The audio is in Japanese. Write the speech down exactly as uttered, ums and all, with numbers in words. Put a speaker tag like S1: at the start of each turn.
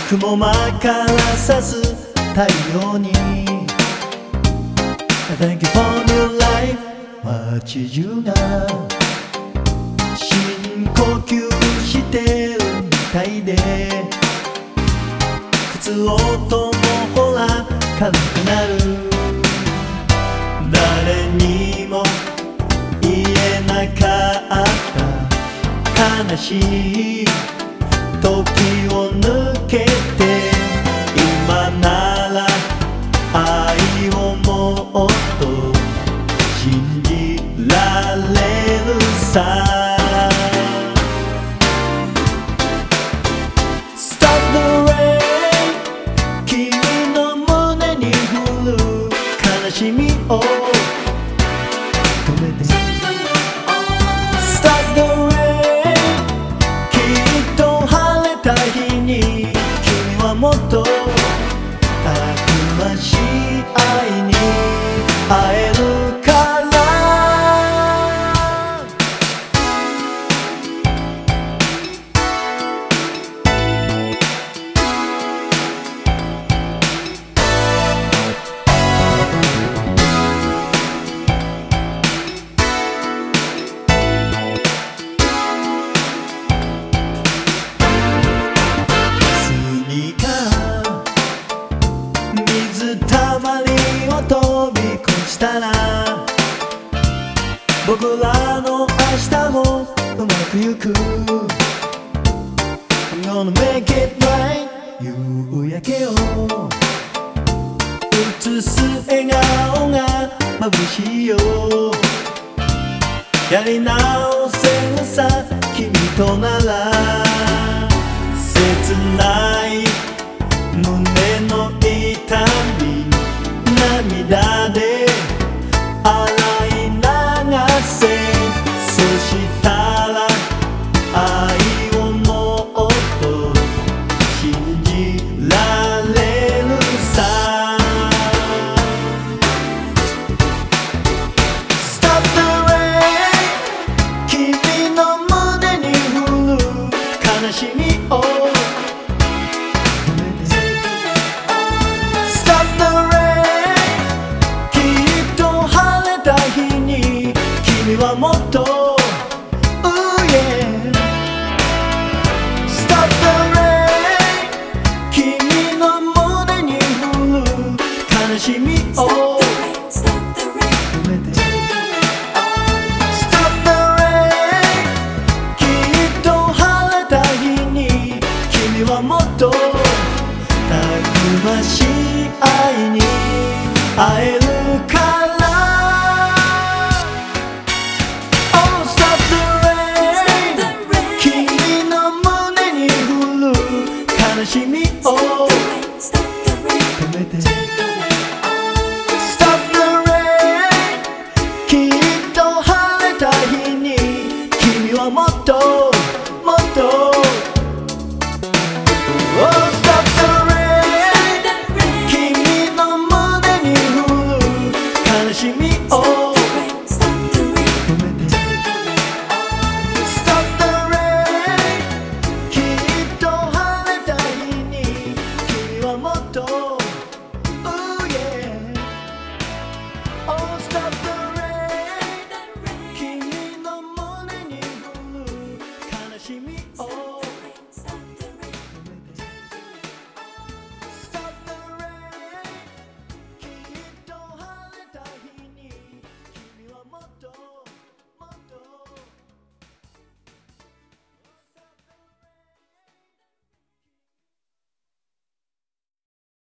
S1: 雲間から差す太陽に Thank you for your life 街中が深呼吸してるみたいで靴音もほら軽くなる誰にも言えなかった悲しい時を抜けて今なら愛をもっと信じられるさ Stop the rain 君の胸に降る悲しみを止めて Stop the rain きっと晴れた日に君はもっとたくましい愛に会えるからたまりを飛び越したら僕らの明日もうまくゆく I'm gonna make it right 夕焼けを映す笑顔が眩しいよやり直せるさ君となら切ない胸の痛み涙で洗い流せそしたら愛をもっと信じられるさ Stop the rain 君の胸に降る悲しみを君はもっと Ooh yeah Stop the rain 君の胸に降る悲しみを止めて Stop the rain きっと晴れた日に君はもっとたくましい愛に会えるから悲しみ